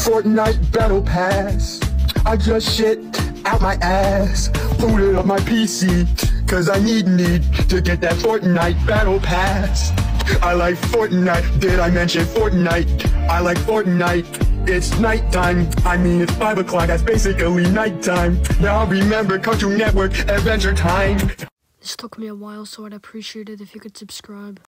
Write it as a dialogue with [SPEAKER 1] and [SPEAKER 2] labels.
[SPEAKER 1] FORTNITE Battle Pass. I just shit out my ass, booted up my PC, cause I need to get that FORTNITE Battle Pass. I like FORTNITE, did I mention FORTNITE? I like FORTNITE, it's nighttime, I mean it's 5 o'clock, that's basically nighttime. Now remember Cartoon Network Adventure Time.
[SPEAKER 2] This took me a while, so I'd appreciate it if you could subscribe.